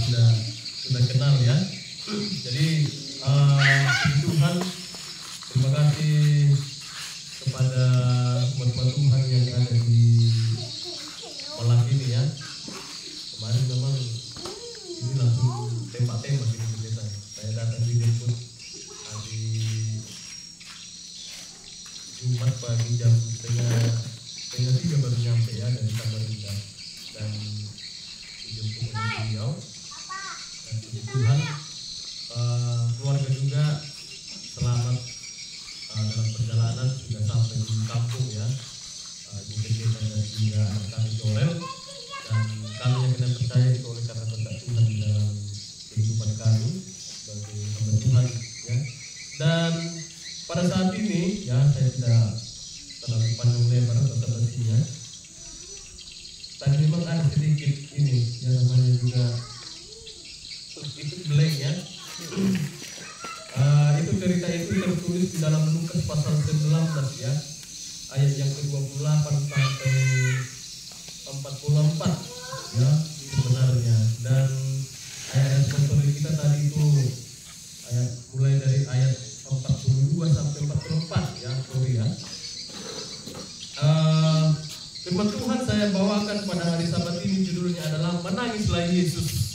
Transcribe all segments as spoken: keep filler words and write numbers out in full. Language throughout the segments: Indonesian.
sudah sudah kenal ya. Jadi uh, Tuhan, terima kasih kepada umat Tuhan yang ada di Malang ini ya. Kemarin memang ini langsung tembak-tembak ini kita. Saya datang dijemput hari Jumat pagi jam setengah setengah tiga baru nyampe ya dari Samarinda, dan dijemput oleh beliau. Dan puji Tuhan, uh, keluarga juga selamat uh, dalam perjalanan, sudah sampai di kampung ya. Uh, juga kita dan juga anak kami Jorel, dan kami yang kita percaya itu oleh karena berkat Tuhan di dalam kehidupan kami sebagai hamba Tuhan ya. Dan pada saat ini ya, saya tidak terlalu panjang lebar atau basinya. Tadi memang ada sedikit ini yang namanya juga itu blank ya. Uh, itu cerita itu tertulis di dalam Lukas pasal sembilan belas ya, ayat yang ke dua puluh delapan sampai empat puluh empat ya sebenarnya. Dan ayat sponsor kita tadi itu ayat mulai dari ayat empat puluh dua sampai empat puluh empat ya, sorry ya. Uh, firman Tuhan saya bawakan pada hari Sabat ini judulnya adalah Menangislah Yesus.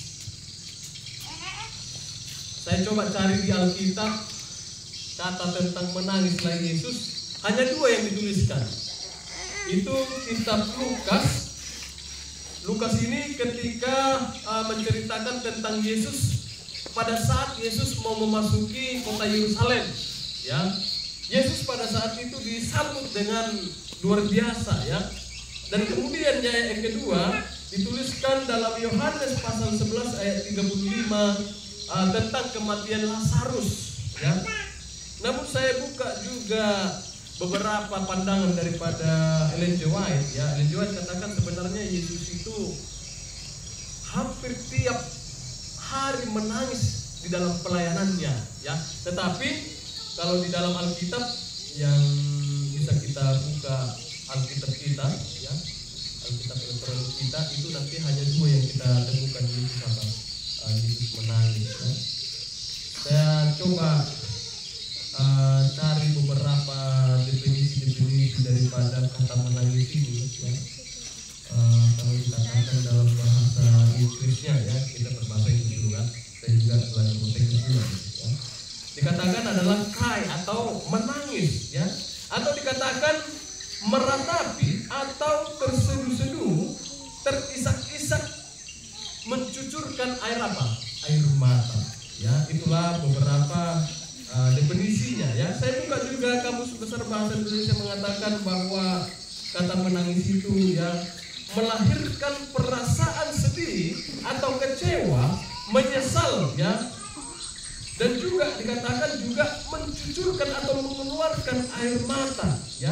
Saya coba cari di Alkitab kata tentang menangislah Yesus, hanya dua yang dituliskan. Itu kitab Lukas. Lukas ini ketika uh, menceritakan tentang Yesus pada saat Yesus mau memasuki kota Yerusalem ya. Yesus pada saat itu disambut dengan luar biasa ya. Dan kemudian yang kedua dituliskan dalam Yohanes pasal sebelas ayat tiga puluh lima uh, tentang kematian Lazarus ya. Namun saya buka juga beberapa pandangan daripada Ellen G. White ya. Ellen G. White katakan sebenarnya Yesus itu hampir tiap hari menangis di dalam pelayanannya ya. Tetapi kalau di dalam Alkitab yang bisa kita buka Alkitab kita ya, Alkitab elektronik kita itu nanti hanya dua yang kita temukan Yesus apa uh, Yesus menangis ya. Saya coba uh, cari beberapa definisi-definisi daripada kata menangis ini ya. Uh, kalau dikatakan dalam bahasa Inggrisnya ya, kita berbahasa Inggris dulu kan. Saya juga belajar bahasa Inggris juga ya. Dikatakan adalah cry atau menangis ya, atau dikatakan meratapi atau terseduh-seduh, terisak-isak, mencucurkan air apa? Air mata ya. Itulah beberapa uh, definisinya ya. Saya buka juga Kamus Besar Bahasa Indonesia mengatakan bahwa kata menangis itu ya melahirkan perasaan sedih atau kecewa, menyesal ya. Dan juga dikatakan juga mencucurkan atau mengeluarkan air mata ya.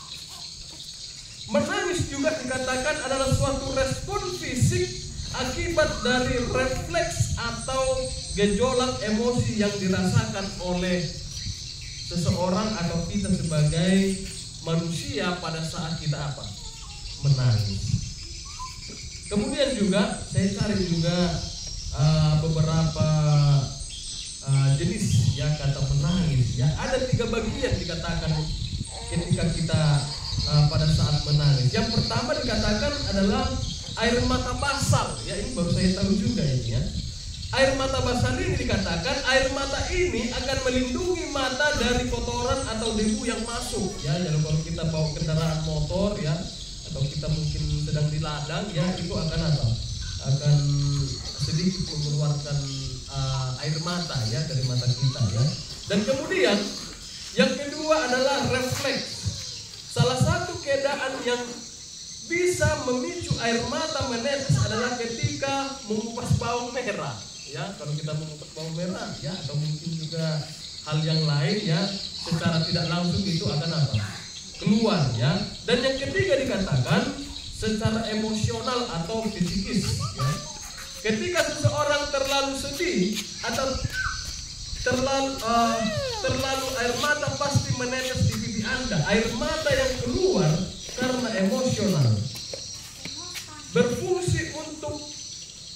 Menangis juga dikatakan adalah suatu respon fisik akibat dari refleks atau gejolak emosi yang dirasakan oleh seseorang atau kita sebagai manusia pada saat kita apa? Menangis. Kemudian juga saya cari juga uh, beberapa uh, jenis ya kata menangis ya. Ada tiga bagian dikatakan ketika kita uh, pada saat menangis. Yang pertama dikatakan adalah air mata basal ya. Ini baru saya tahu juga ini ya. Air mata basal ini dikatakan air mata ini akan melindungi mata dari kotoran atau debu yang masuk ya. Jadi kalau kita bawa kendaraan motor ya, atau kita mungkin sedang di ladang ya, itu akan apa? Akan sedikit mengeluarkan uh, air mata ya dari mata kita ya. Dan kemudian yang kedua adalah refleks. Salah satu keadaan yang bisa memicu air mata menetes adalah ketika mengupas bawang merah ya. Kalau kita mengupas bawang merah ya, atau mungkin juga hal yang lain ya, secara tidak langsung itu akan apa? Keluar ya. Dan yang ketiga dikatakan secara emosional atau fisikis ya. Ketika seseorang terlalu sedih atau terlalu uh, terlalu air mata pasti menetes di pipi Anda. Air mata yang keluar karena emosional berfungsi untuk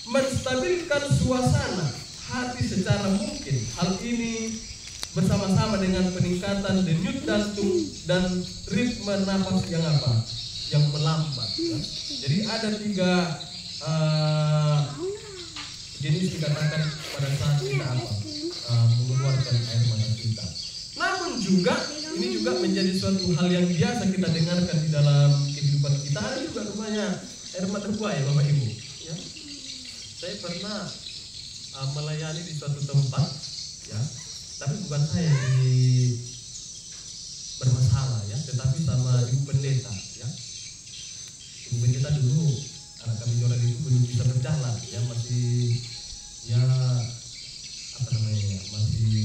menstabilkan suasana hati secara mungkin. Hal ini bersama-sama dengan peningkatan denyut jantung dan ritme nafas yang apa? Yang melambat. Ya. Jadi ada tiga uh, jenis dikatakan pada saat kita apa? Uh, mengeluarkan air mata kita. Namun juga ini juga menjadi suatu hal yang biasa kita dengarkan di dalam kehidupan kita. Ada juga rumahnya air mata buaya, Bapak Ibu. Ya. Saya pernah uh, melayani di suatu tempat, ya, tapi bukan saya yang bermasalah, ya, tetapi sama ibu pendeta, ya. Ibu pendeta dulu anak kami orang itu belum bisa berjalan, ya, masih ya apa namanya, ya, masih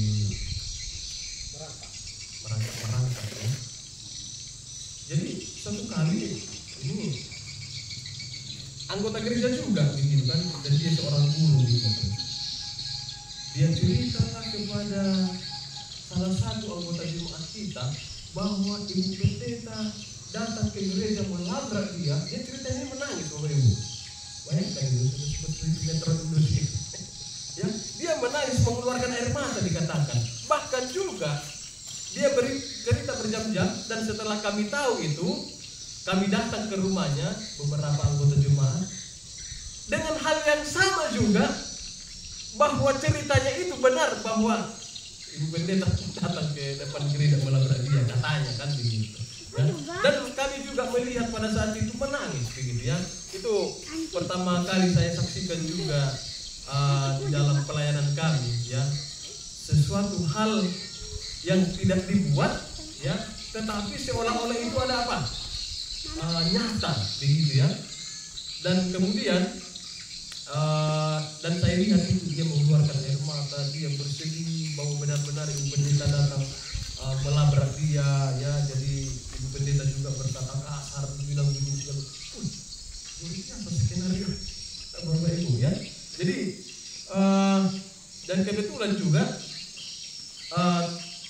merangkak merangkak, ya. Jadi suatu kali ini anggota gereja juga, gitu kan, dan dia seorang guru gitu. Dia ceritakan kepada salah satu anggota jemaat kita bahwa ibu pendeta datang ke gereja melabrak dia. Dia ceritanya menangis, Bapak Ibu. Bayangkan itu seperti sinetron Indonesia. Ya, dia menangis mengeluarkan air mata dikatakan. Bahkan juga dia beri cerita berjam-jam, dan setelah kami tahu itu, kami datang ke rumahnya beberapa anggota jemaat dengan hal yang sama juga, bahwa ceritanya itu benar, bahwa ibu pendeta datang ke depan gereja melabrak dia, katanya kan begitu. Ya. Dan kami juga melihat pada saat itu menangis begitu, ya. Itu pertama kali saya saksikan juga uh, di dalam pelayanan kami, ya, sesuatu hal yang tidak dibuat, ya, tetapi seolah-olah itu ada apa? Uh, nyata begitu, ya. Dan kemudian uh, dan saya lihat itu dia mengeluarkan air mata, dia bersedih bahwa benar-benar ibu pendeta datang uh, melabrak dia, ya. Jadi ibu pendeta juga berkata kasar, bilang begitu, "Uy, ini apa skenario Bapak Ibu, ya." Jadi uh, dan kebetulan juga uh,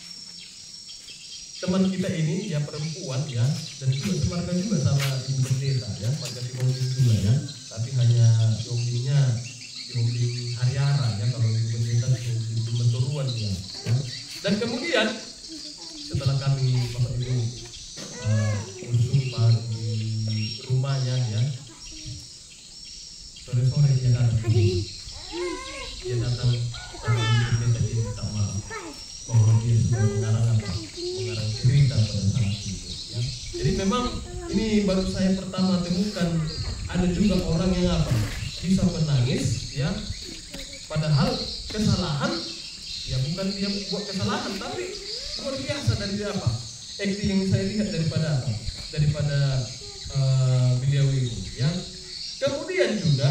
teman kita ini, ya, perempuan, ya, dan juga semarga juga sama ibu pendeta, ya, marga diombing juga, ya, tapi hanya diombingnya diombing hari-hari, ya, kalau ibu pendeta diombing menturuan, ya, ya. Dan kemudian setelah kami Bapak Ibu uh, bersumpah di rumahnya, ya, sore-sore dia datang, dia datang sama ibu pendeta, dia minta maaf bahwa dia sudah mengarang apa? Mengarang cerita pada saat itu, ya. Jadi memang ini baru saya pertama temukan ada juga orang yang apa? Bisa menangis, ya. Padahal kesalahan, ya, bukan dia buat kesalahan, tapi luar biasa dari apa? Acting yang saya lihat daripada apa? Daripada uh, beliau itu, ya. Kemudian juga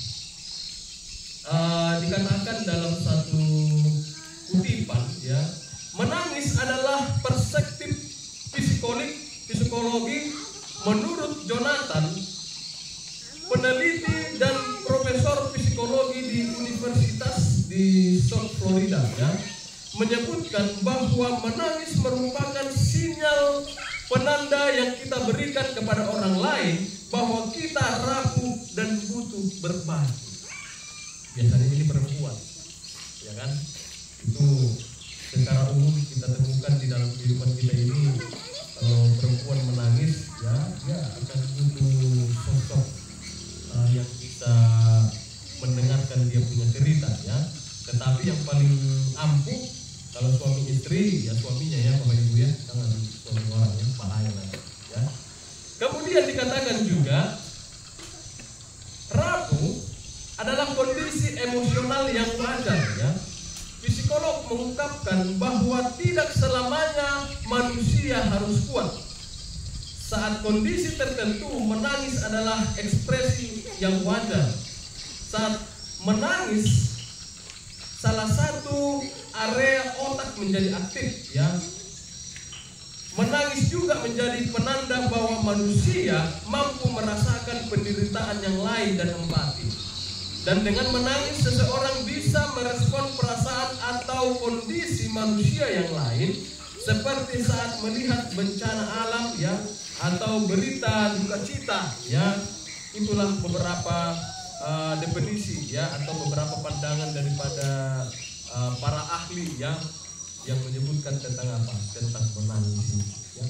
uh, dikatakan dalam satu kutipan, ya, menangis adalah perspektif psikologi, psikologi menurut Jonathan, peneliti dan profesor psikologi di Universitas di South Florida, ya, menyebutkan bahwa menangis merupakan sinyal penanda yang kita berikan kepada orang lain bahwa kita rapuh dan butuh berbagi. Biasanya ini perempuan, ya kan? Itu secara umum kita temukan di dalam kehidupan kita ini. Kalau perempuan menangis, ya, dia akan butuh sosok uh, yang bisa mendengarkan dia punya cerita, ya. Tetapi yang paling ampuh kalau suami istri, ya, suaminya, ya, Bapak Ibu, ya, jangan suami orang, ya, bahaya lagi, ya. Kemudian dikatakan juga rapuh adalah kondisi emosional yang wajar, ya. Psikolog mengungkapkan bahwa tidak selamanya manusia harus kuat. Saat kondisi tertentu, menangis adalah ekspresi yang wajar. Saat menangis, salah satu area otak menjadi aktif, ya. Menangis juga menjadi penanda bahwa manusia mampu merasakan penderitaan yang lain dan empati. Dan dengan menangis seseorang bisa merespon perasaan atau kondisi manusia yang lain, seperti saat melihat bencana alam, ya, atau berita duka cita, ya. Itulah beberapa uh, definisi ya atau beberapa pandangan daripada uh, para ahli ya yang menyebutkan tentang apa? Tentang menangis ya.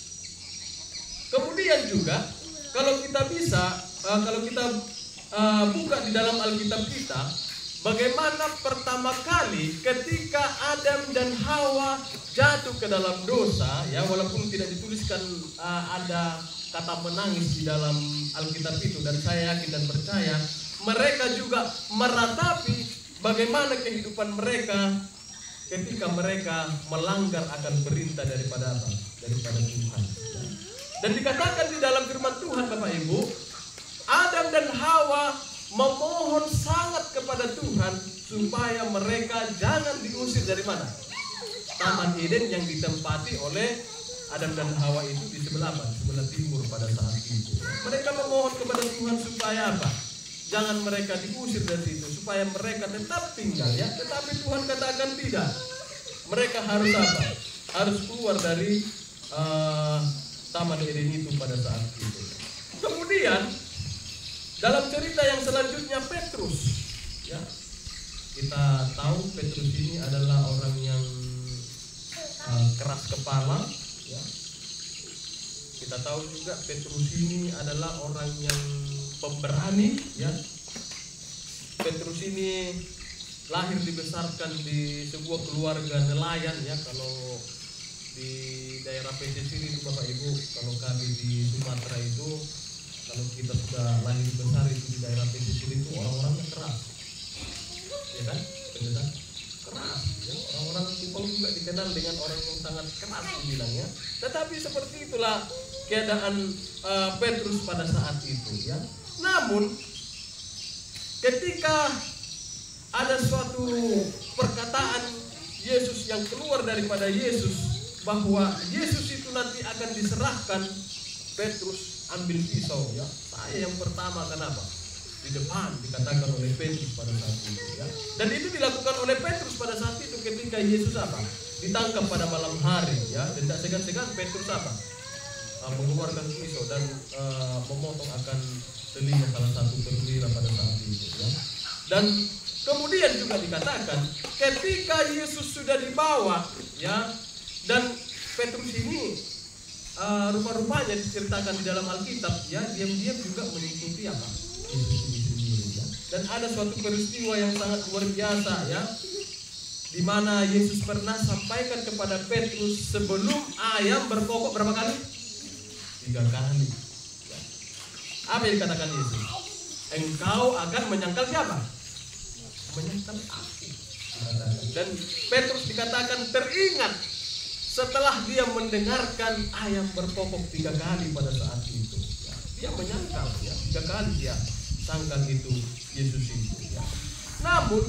Kemudian juga kalau kita bisa uh, kalau kita uh, buka di dalam Alkitab kita, bagaimana pertama kali ketika Adam dan Hawa jatuh ke dalam dosa ya, walaupun tidak dituliskan uh, ada kata menangis di dalam Alkitab itu, dan saya yakin dan percaya mereka juga meratapi bagaimana kehidupan mereka ketika mereka melanggar akan perintah daripada apa? Daripada Tuhan. Dan dikatakan di dalam firman Tuhan Bapak Ibu, Adam dan Hawa memohon sangat kepada Tuhan supaya mereka jangan diusir dari mana? Taman Eden yang ditempati oleh Adam dan Hawa itu di sebelah apa? Sebelah timur pada saat itu. Mereka memohon kepada Tuhan supaya apa? Jangan mereka diusir dari situ, supaya mereka tetap tinggal ya. Tetapi Tuhan katakan tidak. Mereka harus apa? Harus keluar dari uh, Taman Eden itu pada saat itu. Kemudian dalam cerita yang selanjutnya Petrus, ya kita tahu Petrus ini adalah orang yang uh, keras kepala, ya. Kita tahu juga Petrus ini adalah orang yang pemberani, ya. Petrus ini lahir dibesarkan di sebuah keluarga nelayan, ya. Kalau di daerah pesisir itu Bapak Ibu, kalau kami di Sumatera itu, kalau kita sudah lahir besar itu di daerah pesisir itu orang-orangnya keras, ya kan? Benar keras, ya. Orang-orang Kupang juga dikenal dengan orang yang sangat keras dibilangnya. Tetapi seperti itulah keadaan uh, Petrus pada saat itu, ya. Namun ketika ada suatu perkataan Yesus yang keluar daripada Yesus, bahwa Yesus itu nanti akan diserahkan, Petrus ambil pisau, ya. Saya yang pertama, kenapa? Di depan dikatakan oleh Petrus pada saat itu, ya. Dan itu dilakukan oleh Petrus pada saat itu ketika Yesus apa? Ditangkap pada malam hari, ya. Dan tak segan-segan Petrus apa? Uh, mengeluarkan pisau dan uh, memotong akan telinga salah satu perwira pada saat itu, ya. Dan kemudian juga dikatakan ketika Yesus sudah dibawa, ya, dan Petrus ini uh, rupa-rupanya diceritakan di dalam Alkitab, ya, diam-diam juga mengikuti apa? Yesus ini sendiri, ya. Dan ada suatu peristiwa yang sangat luar biasa, ya, di mana Yesus pernah sampaikan kepada Petrus sebelum ayam berkokok berapa kali? Tiga kali, ya. Apa yang dikatakan Yesus? Engkau akan menyangkal siapa? Menyangkal aku. Dan Petrus dikatakan teringat setelah dia mendengarkan ayam berkokok tiga kali pada saat itu, ya. Dia menyangkal, ya, tiga kali dia sangkal itu Yesus itu, ya. Namun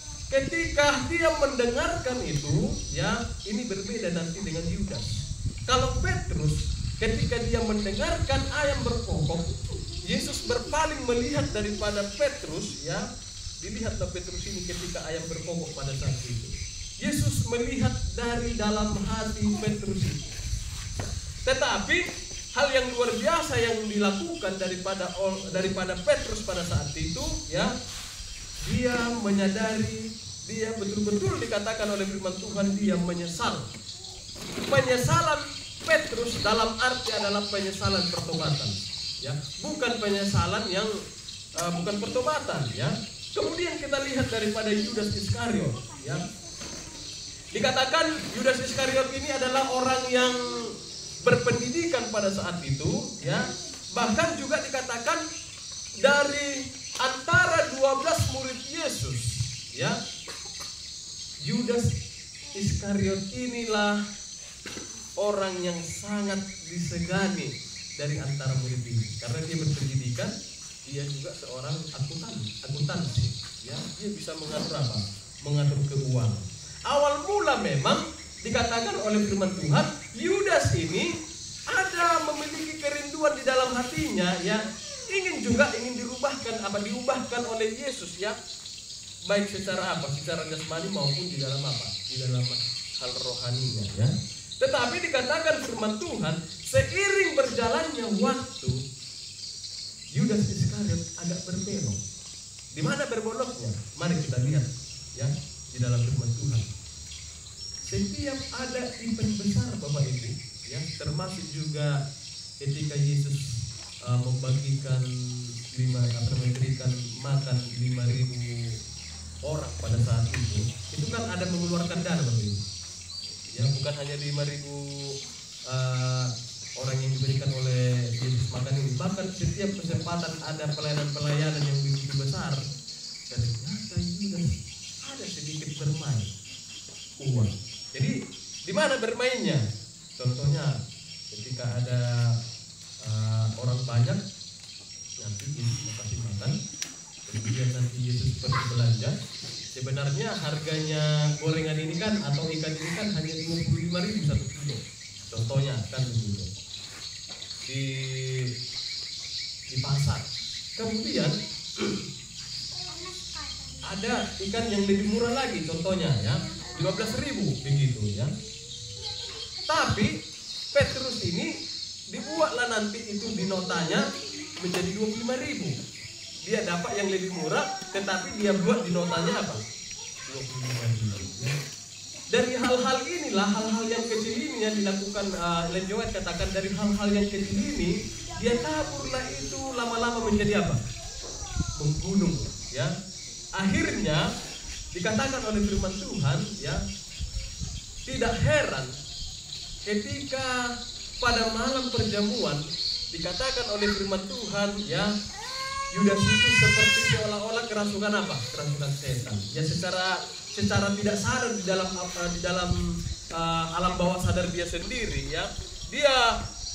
ketika dia mendengarkan itu, ya, ini berbeda nanti dengan Yudas. Kalau Petrus ketika dia mendengarkan ayam berkokok, Yesus berpaling melihat daripada Petrus, ya. Dilihatlah Petrus ini ketika ayam berkokok pada saat itu. Yesus melihat dari dalam hati Petrus itu. Tetapi hal yang luar biasa yang dilakukan daripada daripada Petrus pada saat itu, ya, dia menyadari, dia betul-betul dikatakan oleh firman Tuhan dia menyesal. Penyesalan Petrus dalam arti adalah penyesalan pertobatan, ya, bukan penyesalan yang uh, bukan pertobatan, ya. Kemudian kita lihat daripada Yudas Iskariot, ya. Dikatakan Yudas Iskariot ini adalah orang yang berpendidikan pada saat itu, ya. Bahkan juga dikatakan dari antara dua belas murid Yesus, ya, Yudas Iskariot inilah orang yang sangat disegani dari antara murid ini, karena dia berpendidikan, dia juga seorang akuntan, akuntansi, ya. Dia bisa mengatur apa? Mengatur keuangan. Awal mula memang dikatakan oleh firman Tuhan, Yudas ini ada memiliki kerinduan di dalam hatinya, ya, ingin juga ingin dirubahkan apa diubahkan oleh Yesus, ya, baik secara apa, secara jasmani maupun di dalam apa, di dalam hal rohaninya, ya. Tetapi dikatakan firman Tuhan, seiring berjalannya waktu, Yudas Iskariot agak berbelok, Di mana berbondoknya? Mari kita lihat ya di dalam firman Tuhan. Setiap ada event besar Bapak Ibu, ya, termasuk juga ketika Yesus uh, membagikan lima atau memberikan makan lima ribu orang pada saat itu, itu kan ada mengeluarkan dana Bapak Ibu. Ya, bukan hanya lima ribu uh, orang yang diberikan oleh Yesus makan ini, bahkan setiap kesempatan ada pelayanan-pelayanan yang begitu besar, ternyata Yudas ada sedikit bermain uang. Jadi di mana bermainnya? Contohnya ketika ada uh, orang banyak, nanti Yesus mau kasih makan, kemudian nanti Yesus pergi belanja. Sebenarnya harganya gorengan ini kan atau ikan ini kan hanya dua puluh lima ribu satu kilo. Contohnya kan begitu di di pasar. Kemudian ada ikan yang lebih murah lagi, contohnya ya lima belas ribu begitu ya. Tapi Petrus ini dibuatlah nanti itu di notanya menjadi dua puluh lima ribu. Dia dapat yang lebih murah, tetapi dia buat di notanya apa? dua puluh lima ribu. Dari hal-hal inilah, hal-hal yang kecil ini yang dilakukan uh, Ellen G. White katakan dari hal-hal yang kecil ini, dia taburlah itu lama-lama menjadi apa? Menggunung, ya. Akhirnya dikatakan oleh firman Tuhan, ya, tidak heran ketika pada malam perjamuan dikatakan oleh firman Tuhan, ya, Yudas itu seperti seolah-olah kerasukan apa? Kerasukan setan. Ya secara secara tidak sadar di dalam uh, di dalam uh, alam bawah sadar dia sendiri, ya, dia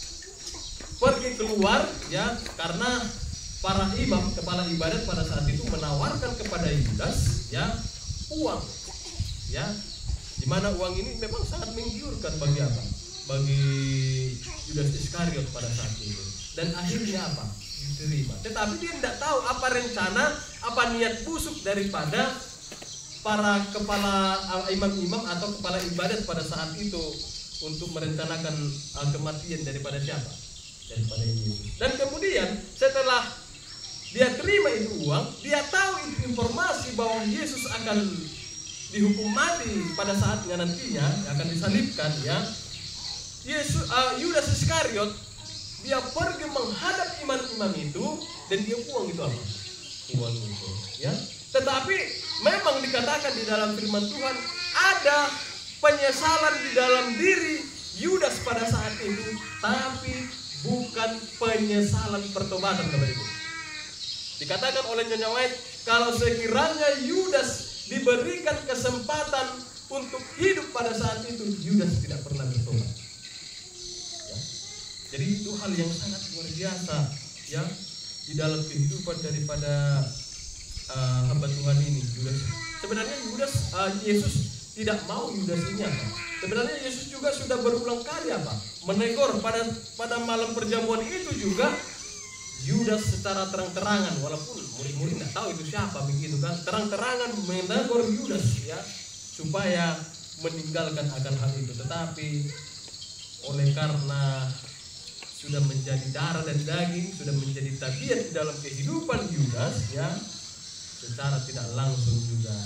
pergi keluar, ya, karena para imam kepala ibadat pada saat itu menawarkan kepada Yudas, ya, uang, ya, dimana uang ini memang sangat menggiurkan bagi apa? Bagi Yudas Iskariot pada saat itu. Dan akhirnya apa? Diterima. Tetapi dia tidak tahu apa rencana, apa niat busuk daripada para kepala imam-imam atau kepala ibadat pada saat itu untuk merencanakan uh, kematian daripada siapa? Daripada Yesus. Dan kemudian setelah dia terima itu uang, dia tahu itu informasi bahwa Yesus akan dihukum mati pada saatnya nantinya, akan disalibkan, ya. Yesus, uh, Yudas Iskariot, dia pergi menghadap imam-imam itu dan dia buang itu apa? Uang itu, ya. Tetapi memang dikatakan di dalam firman Tuhan ada penyesalan di dalam diri Yudas pada saat itu, tapi bukan penyesalan pertobatan, Bapak Ibu. Dikatakan oleh Nyonya White, kalau sekiranya Yudas diberikan kesempatan untuk hidup pada saat itu, Yudas tidak pernah bertobat. Ya. Jadi itu hal yang sangat luar biasa, ya, di dalam kehidupan daripada uh, hamba Tuhan ini, Yudas. Sebenarnya Yudas, uh, Yesus tidak mau Yudas ini apa? Sebenarnya Yesus juga sudah berulang kali apa? Menegur pada pada malam perjamuan itu juga. Yudas secara terang-terangan, walaupun murid-murid nggak tahu itu siapa begitu kan, terang-terangan menegur Yudas, ya, supaya meninggalkan akan hal itu. Tetapi oleh karena sudah menjadi darah dan daging, sudah menjadi tabiat di dalam kehidupan Yudas, ya, secara tidak langsung juga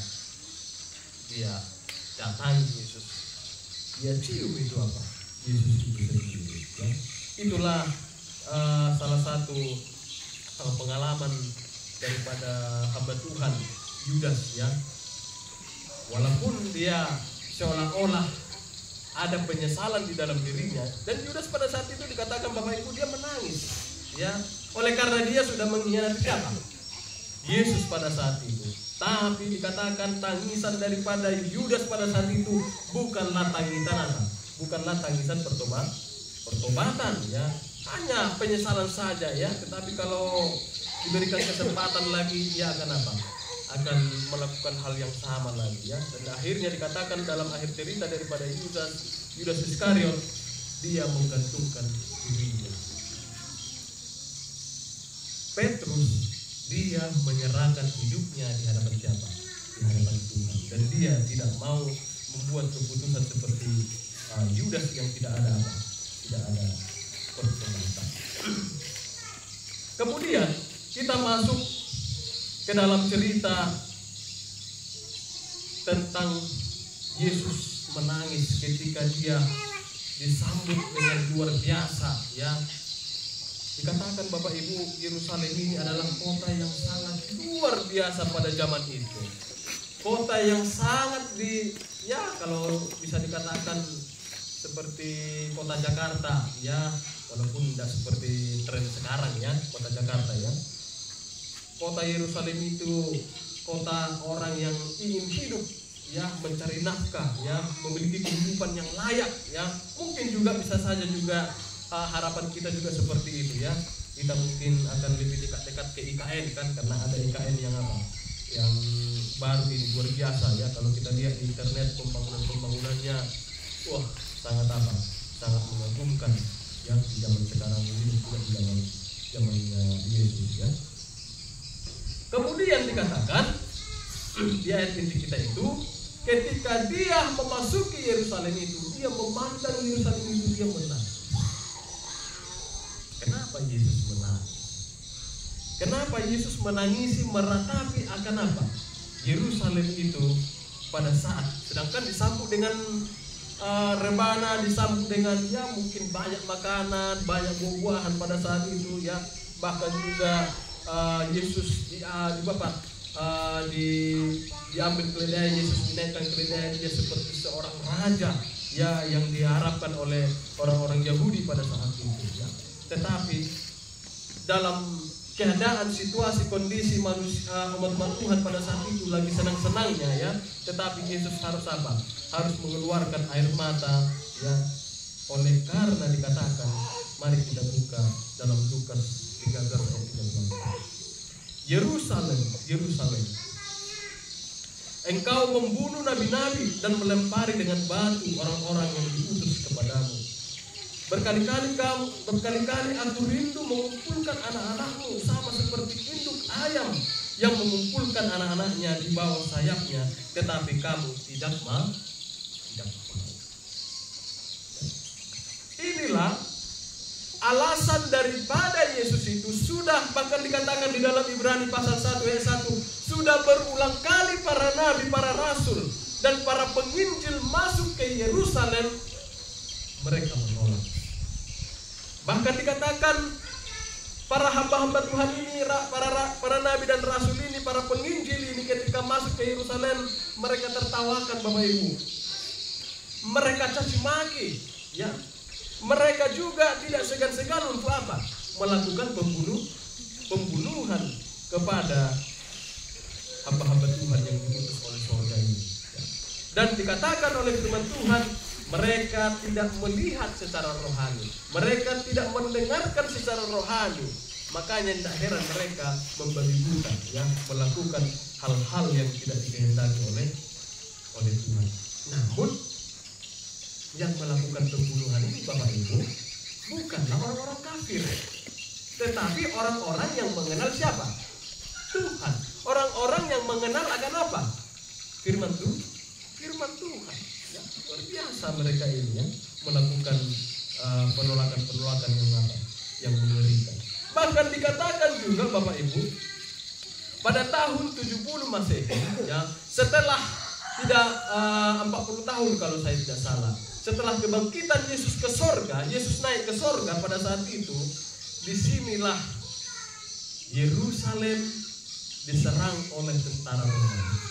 dia datangi Yesus, dia cium itu apa? Yesus itu sendiri, ya. Itulah Uh, salah satu uh, pengalaman daripada hamba Tuhan Yudas, ya, walaupun dia seolah-olah ada penyesalan di dalam dirinya. Dan Yudas pada saat itu dikatakan Bapak Ibu dia menangis, ya, oleh karena dia sudah mengkhianati siapa? Yesus pada saat itu. Tapi dikatakan tangisan daripada Yudas pada saat itu bukanlah tangisan apa? Bukanlah tangisan pertobat, pertobatan, ya. Hanya penyesalan saja, ya. Tetapi kalau diberikan kesempatan lagi, dia akan apa? Akan melakukan hal yang sama lagi, ya. Dan akhirnya dikatakan dalam akhir cerita daripada Yudas, Yudas Iskariot, dia menggantungkan dirinya. Petrus, dia menyerahkan hidupnya di hadapan siapa? Di hadapan Tuhan. Dan dia tidak mau membuat keputusan seperti uh, Yudas yang tidak ada apa? Tidak ada pertobatan. Kemudian kita masuk ke dalam cerita tentang Yesus menangis ketika dia disambut dengan luar biasa, ya. Dikatakan Bapak Ibu, Yerusalem ini adalah kota yang sangat luar biasa pada zaman itu. Kota yang sangat di, ya kalau bisa dikatakan seperti kota Jakarta, ya, walaupun tidak seperti tren sekarang, ya, kota Jakarta, ya. Kota Yerusalem itu kota orang yang ingin hidup, ya, mencari nafkah, ya, memiliki kehidupan yang layak, ya. Mungkin juga bisa saja juga uh, harapan kita juga seperti itu, ya. Kita mungkin akan lebih dekat-dekat ke I K N kan, karena ada I K N yang apa? Yang baru ini luar biasa, ya. Kalau kita lihat di internet pembangunan-pembangunannya, wah, sangat apa? Sangat mengagumkan, ya, di zaman sekarang ini juga di zaman zamannya Yesus, ya. Kemudian dikatakan di ayat inti kita itu, ketika dia memasuki Yerusalem itu, dia memandang Yerusalem itu, dia menangis. Kenapa Yesus menangis? Kenapa Yesus menangisi, meratapi akan apa? Yerusalem itu pada saat, sedangkan disambut dengan uh, rebana, disambut dengan, ya, mungkin banyak makanan, banyak buah-buahan pada saat itu, ya. Bahkan juga uh, Yesus di, uh, di Bapak uh, di diambil keledai, Yesus dinaikkan keledai, dia seperti seorang raja, ya, yang diharapkan oleh orang-orang Yahudi pada saat itu, ya. Tetapi dalam keadaan situasi kondisi manusia umat Tuhan pada saat itu lagi senang-senangnya, ya, tetapi Yesus harus apa? Harus mengeluarkan air mata, ya. Oleh karena dikatakan, mari kita buka dalam Lukas tiga belas ayat tiga belas. Yerusalem, Yerusalem, engkau membunuh nabi-nabi dan melempari dengan batu orang-orang yang diutus kepadamu. Berkali-kali kamu, berkali-kali aku rindu mengumpulkan anak-anakmu sama seperti induk ayam yang mengumpulkan anak-anaknya di bawah sayapnya, tetapi kamu tidak mau. Tidak mau. Inilah alasan daripada Yesus itu sudah, bahkan dikatakan di dalam Ibrani pasal satu ayat satu, sudah berulang kali para nabi, para rasul dan para penginjil masuk ke Yerusalem, mereka menolak. Bahkan dikatakan para hamba-hamba Tuhan ini, para para nabi dan rasul ini, para penginjil ini ketika masuk ke Yerusalem, mereka tertawakan Bapak Ibu. Mereka caci maki, ya. Mereka juga tidak segan-segan untuk apa? Melakukan pembunuh, pembunuhan kepada hamba-hamba Tuhan yang diutus oleh surga ini. Dan dikatakan oleh firman Tuhan, mereka tidak melihat secara rohani, mereka tidak mendengarkan secara rohani. Makanya tidak heran mereka memberi buta, ya, melakukan hal-hal yang tidak dikehendaki oleh oleh Tuhan. Namun yang melakukan pembunuhan ini Bapak Ibu bukanlah orang-orang kafir, tetapi orang-orang yang mengenal siapa? Tuhan. Orang-orang yang mengenal akan apa? Firman Tuhan. Firman Tuhan. Ya, luar biasa mereka ini, ya, melakukan uh, penolakan-penolakan yang apa? Yang mengerikan. Bahkan dikatakan juga Bapak Ibu, pada tahun tujuh puluh Masehi, ya, setelah tidak uh, empat puluh tahun kalau saya tidak salah, setelah kebangkitan Yesus ke sorga, Yesus naik ke sorga pada saat itu, disinilah Yerusalem diserang oleh tentara Romawi.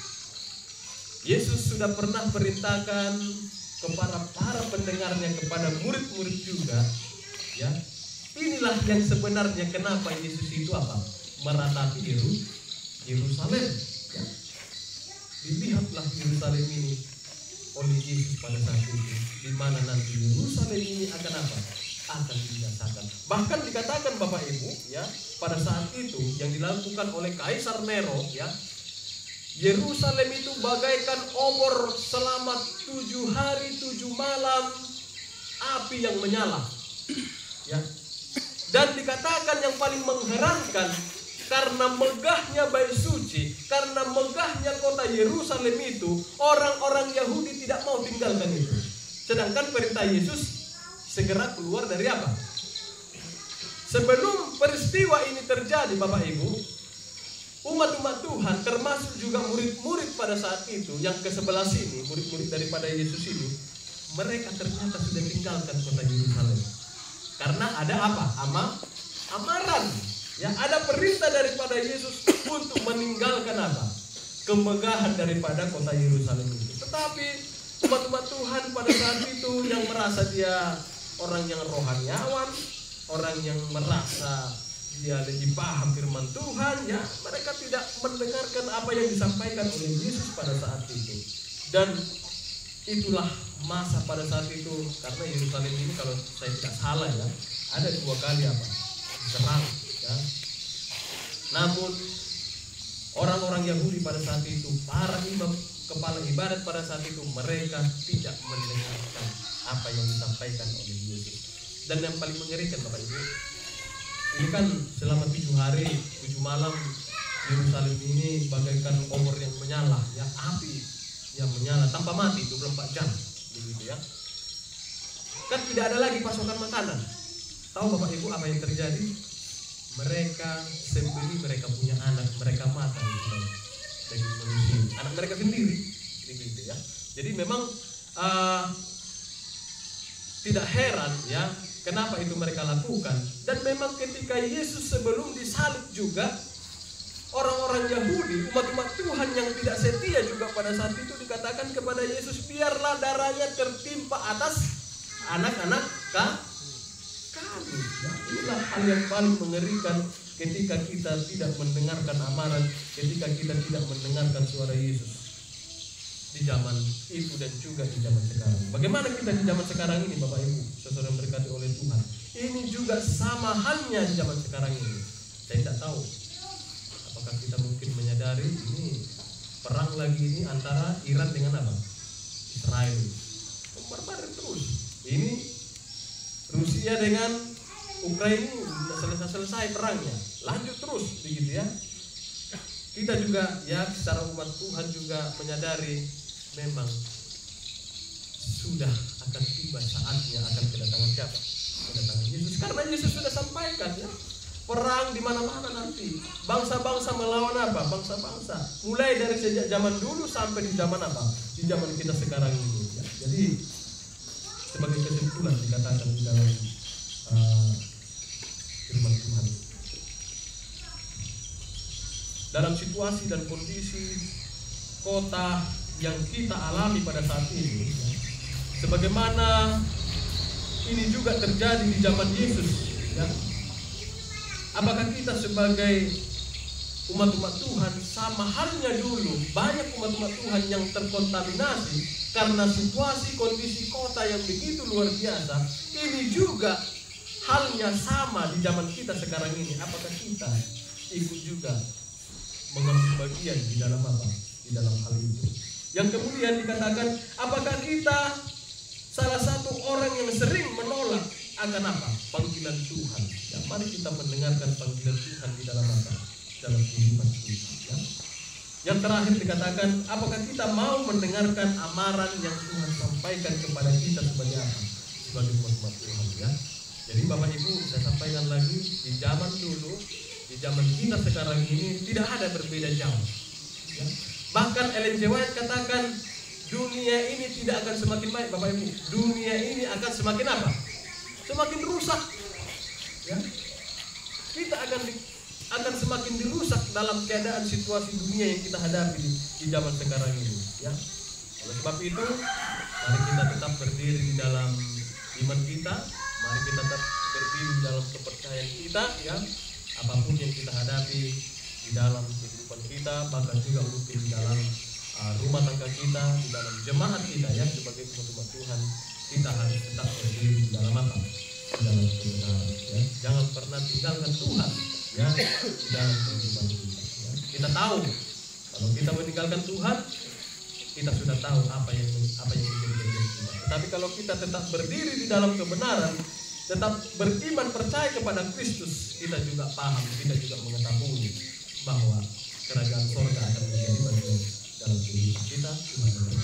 Yesus sudah pernah perintahkan kepada para pendengarnya, kepada murid-murid juga, ya. Inilah yang sebenarnya kenapa Yesus itu apa? Meratapi Yerusalem, ya. Dilihatlah Yerusalem ini oleh Yesus pada saat itu, di mana nanti Yerusalem ini akan apa? Akan dibinasakan. Bahkan dikatakan Bapak Ibu, ya, pada saat itu yang dilakukan oleh Kaisar Nero, ya, Yerusalem itu bagaikan obor selama tujuh hari tujuh malam, api yang menyala, ya. Dan dikatakan yang paling mengherankan, karena megahnya bait suci, karena megahnya kota Yerusalem itu, orang-orang Yahudi tidak mau tinggalkan itu. Sedangkan perintah Yesus segera keluar dari apa? Sebelum peristiwa ini terjadi Bapak Ibu, umat-umat Tuhan, termasuk juga murid-murid pada saat itu yang ke sebelah sini, murid-murid daripada Yesus ini, mereka ternyata sudah tinggalkan kota Yerusalem. Karena ada apa? Ama, amaran. Ya, ada perintah daripada Yesus untuk meninggalkan apa? Kemegahan daripada kota Yerusalem itu. Tetapi umat-umat Tuhan pada saat itu yang merasa dia orang yang rohaniawan, orang yang merasa dia lebih paham firman Tuhan, ya mereka tidak mendengarkan apa yang disampaikan oleh Yesus pada saat itu. Dan itulah masa pada saat itu, karena Yerusalem ini kalau saya tidak salah ya, ada dua kali apa? Diserang ya. Namun orang-orang Yahudi pada saat itu, para imam kepala ibadat pada saat itu, mereka tidak mendengarkan apa yang disampaikan oleh Yesus. Dan yang paling mengerikan Bapak Ibu, ini kan selama tujuh hari, tujuh malam Yerusalem ini bagaikan obor yang menyala, ya api yang menyala tanpa mati dua puluh empat jam, begitu ya. Kan tidak ada lagi pasokan makanan. Tahu Bapak Ibu apa yang terjadi? Mereka sembeli mereka punya anak, mereka makan daging manusia, anak mereka sendiri, begitu ya. Jadi memang uh, tidak heran ya, kenapa itu mereka lakukan. Dan memang ketika Yesus sebelum disalib juga, orang-orang Yahudi, umat-umat Tuhan yang tidak setia juga pada saat itu dikatakan kepada Yesus, biarlah darahnya tertimpa atas anak-anak kami. Ya, inilah hal yang paling mengerikan ketika kita tidak mendengarkan amaran, ketika kita tidak mendengarkan suara Yesus di zaman itu dan juga di zaman sekarang. Bagaimana kita di zaman sekarang ini Bapak Ibu, saudara yang berkati oleh Tuhan? Ini juga sama halnya di zaman sekarang ini. Saya tidak tahu apakah kita mungkin menyadari ini perang lagi ini antara Iran dengan apa? Israel. Barbar terus. Ini Rusia dengan Ukraina sudah selesai-selesai perangnya, lanjut terus begitu ya. Kita juga ya secara umat Tuhan juga menyadari memang sudah akan tiba saatnya akan kedatangan siapa? Kedatangan Yesus. Karena Yesus sudah sampaikan ya, perang di mana-mana nanti. Bangsa-bangsa melawan apa? Bangsa-bangsa. Mulai dari sejak zaman dulu sampai di zaman apa? Di zaman kita sekarang ini. Ya. Jadi sebagai kesimpulan dikatakan di dalam uh, firman Tuhan, dalam situasi dan kondisi kota yang kita alami pada saat ini, ya, sebagaimana ini juga terjadi di zaman Yesus, ya, apakah kita sebagai umat-umat Tuhan sama halnya dulu banyak umat-umat Tuhan yang terkontaminasi karena situasi kondisi kota yang begitu luar biasa, ini juga halnya sama di zaman kita sekarang ini. Apakah kita ikut juga mengambil bagian di dalam apa? Di dalam hal itu. Yang kemudian dikatakan, apakah kita salah satu orang yang sering menolak akan apa? Panggilan Tuhan. Ya, mari kita mendengarkan panggilan Tuhan di dalam apa? Dalam kehidupan kita. Ya. Yang terakhir dikatakan, apakah kita mau mendengarkan amaran yang Tuhan sampaikan kepada kita sebagai apa? Sebagai umat Tuhan ya. Jadi Bapak Ibu, saya sampaikan lagi, di zaman dulu, di zaman kita sekarang ini tidak ada berbeda jauh. Ya. Bahkan Ellen G. White katakan, dunia ini tidak akan semakin baik Bapak Ibu. Dunia ini akan semakin apa? Semakin rusak. Ya. Kita akan di, akan semakin dirusak dalam keadaan situasi dunia yang kita hadapi di, di zaman sekarang ini. Ya. Oleh sebab itu, mari kita tetap berdiri di dalam iman kita. Mari kita tetap berdiri dalam kepercayaan kita, ya. Apapun yang kita hadapi di dalam kehidupan kita, bahkan juga mungkin di dalam uh, rumah tangga kita, di dalam jemaat kita, ya, sebagai umat Tuhan, kita harus tetap berdiri di dalam apa? Di dalam kebenaran, ya. Jangan pernah tinggalkan Tuhan, ya, di dalam kehidupan kita. Ya. Kita tahu kalau kita meninggalkan Tuhan, kita sudah tahu apa yang apa yang menjadi bagian kita. Tetapi kalau kita tetap berdiri di dalam kebenaran, tetap beriman percaya kepada Kristus, kita juga paham, kita juga mengetahui bahwa kerajaan surga akan menjadi bagian dalam kehidupan kita.